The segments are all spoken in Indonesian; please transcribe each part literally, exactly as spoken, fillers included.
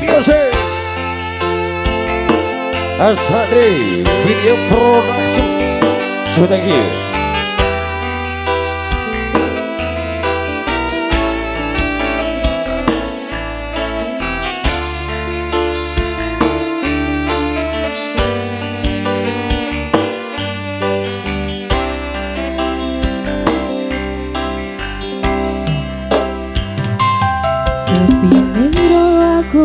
Music S H D Video Production. So thank you. Sepine aku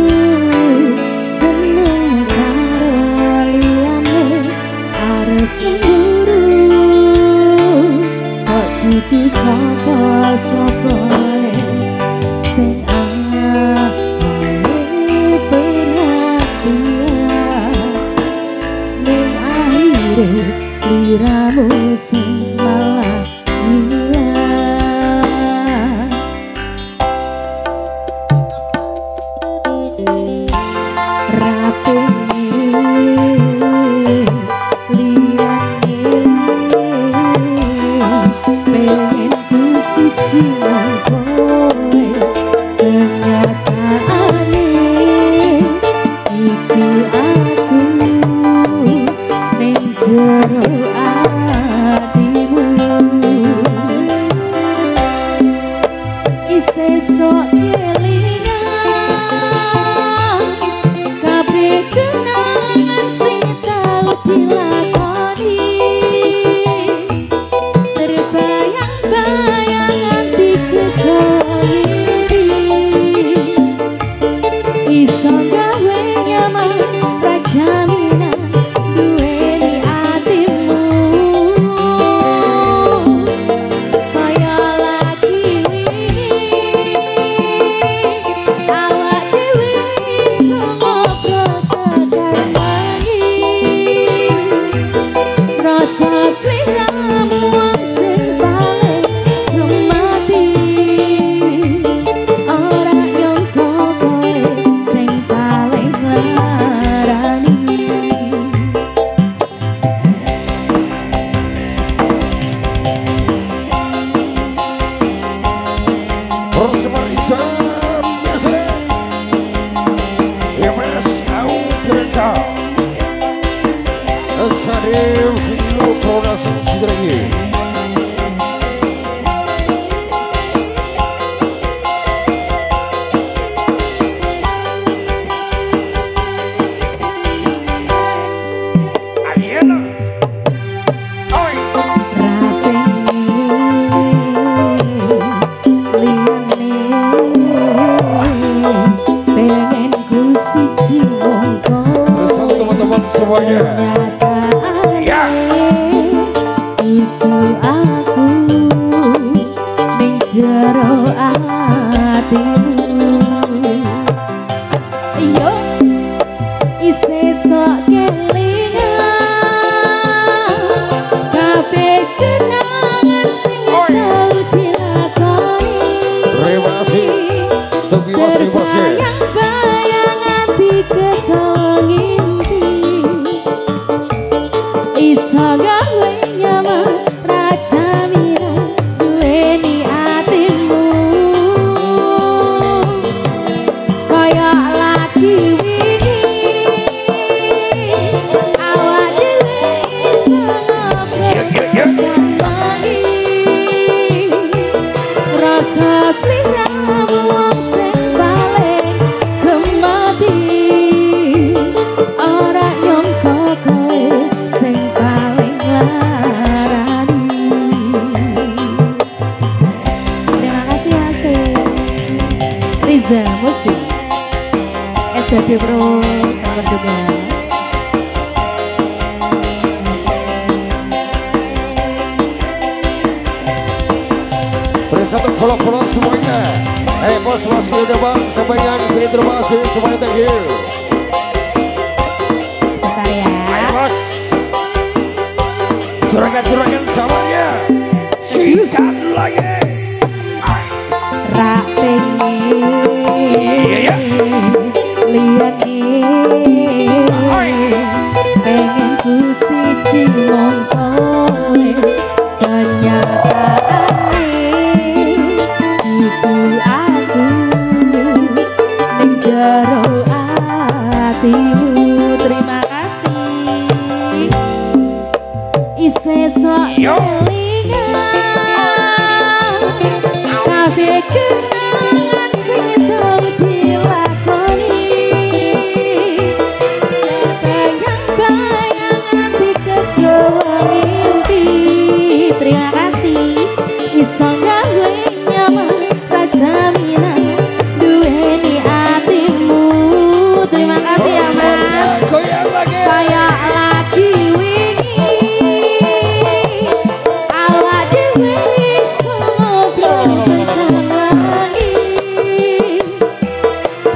seneng karo liyane arep cemburu kok dudu sapa-sapa sing awake perhatian ning akhire sliramu sing malah Musik S H D Pro sama tugas. Bersatu follow-follow semuanya. Hey bos bos udah bang, semuanya diberi terima kasih semuanya, thank you. Sebentar ya. Ayo bos. Juragan-juragan semuanya. Sikat lagi. Rak pengen lihat pengen ku siji mongkone kenyataane itu aku ning jero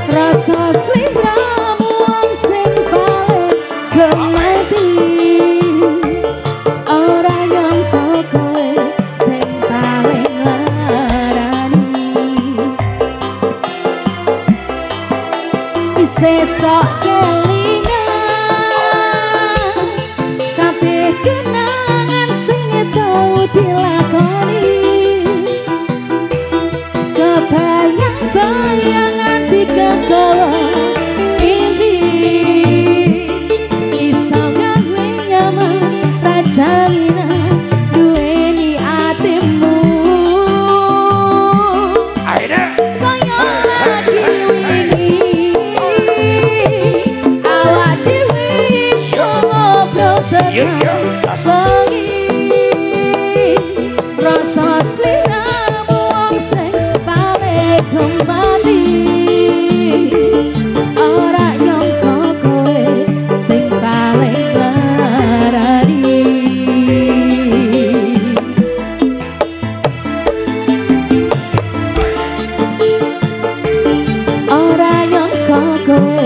rasa sliramu wong sing paling gemati ora nyangka kowe sing paling larani isih sok kelingan kabeh kenangan sing tau dilakoni kebayang-bayangan dikegawa mimpi iso gawe nyaman rajaminan duweni atimu kaya lagi wingi awak dhewe iso ngobrol tenang bengi rasa sliramu wong sing paling kembali ora nyangka kowe sing paling larani ora nyangka kowe